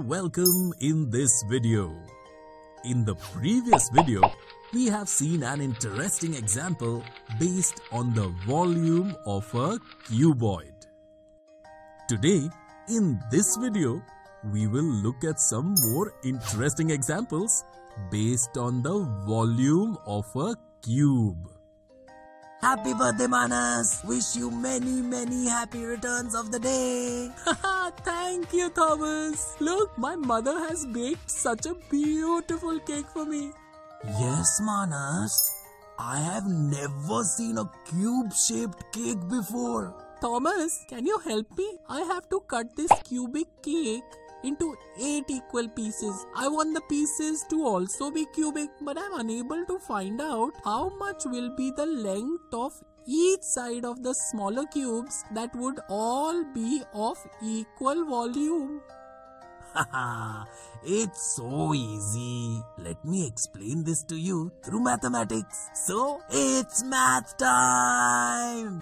and welcome in this video. In the previous video, we have seen an interesting example based on the volume of a cuboid. Today, in this video, we will look at some more interesting examples based on the volume of a cube. Happy birthday, Manas! Wish you many happy returns of the day! Thank you, Thomas. Look, my mother has baked such a beautiful cake for me. Yes, Manas. I have never seen a cube-shaped cake before. Thomas, can you help me? I have to cut this cubic cake into 8 equal pieces. I want the pieces to also be cubic, but I'm unable to find out how much will be the length of each side of the smaller cubes that would all be of equal volume. Haha, it's so easy. Let me explain this to you through mathematics. So, it's math time!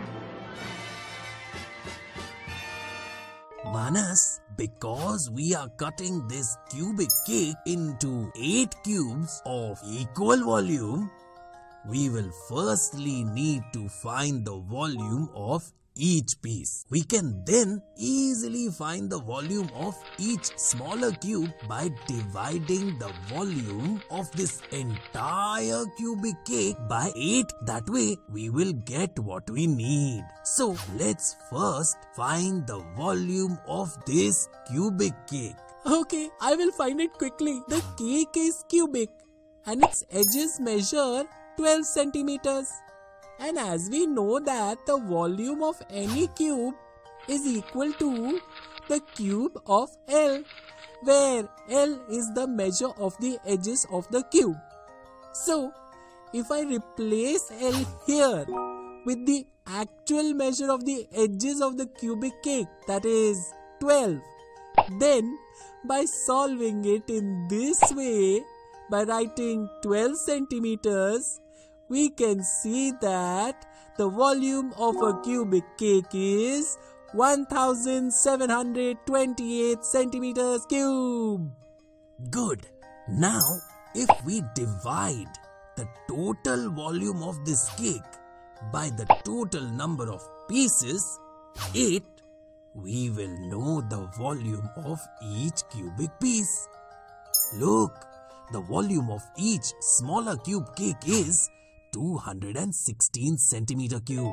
Manas, because we are cutting this cubic cake into 8 cubes of equal volume, we will firstly need to find the volume of each piece. We can then easily find the volume of each smaller cube by dividing the volume of this entire cubic cake by 8. That way, we will get what we need. So, let's first find the volume of this cubic cake. Okay, I will find it quickly. The cake is cubic and its edges measure 12 centimeters. And as we know that the volume of any cube is equal to the cube of L, where L is the measure of the edges of the cube. So, if I replace L here with the actual measure of the edges of the cubic cake, that is 12, then by solving it in this way, by writing 12 centimeters, we can see that the volume of a cubic cake is 1728 centimeters cube. Good. Now, if we divide the total volume of this cake by the total number of pieces, 8, we will know the volume of each cubic piece. Look, the volume of each smaller cube cake is 216 centimeter cube.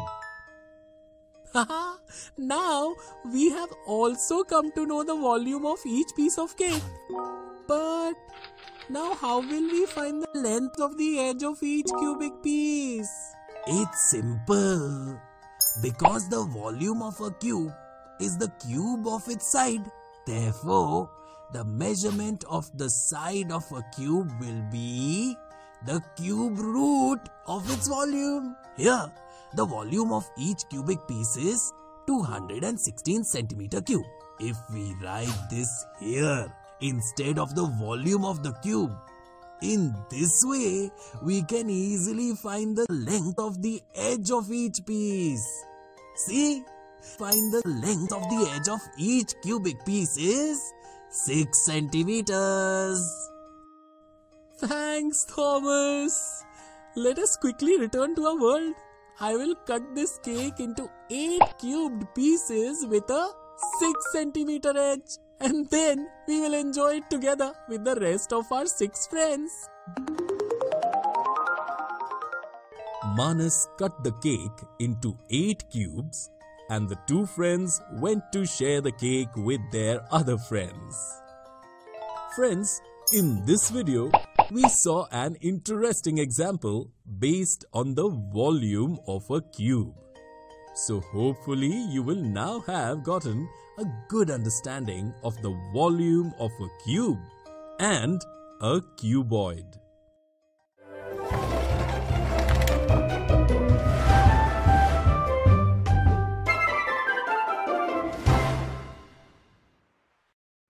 Now we have also come to know the volume of each piece of cake. But now how will we find the length of the edge of each cubic piece? It's simple. Because the volume of a cube is the cube of its side. Therefore, the measurement of the side of a cube will be the cube root of its volume. Here, the volume of each cubic piece is 216 centimeter cube. If we write this here instead of the volume of the cube, in this way, we can easily find the length of the edge of each piece. See? Find the length of the edge of each cubic piece is 6 centimeters. Thanks, Thomas. Let us quickly return to our world. I will cut this cake into 8 cubed pieces with a 6 centimeter edge. And then we will enjoy it together with the rest of our 6 friends. Manas cut the cake into 8 cubes and the 2 friends went to share the cake with their other friends. Friends, in this video, we saw an interesting example based on the volume of a cube. So hopefully you will now have gotten a good understanding of the volume of a cube and a cuboid.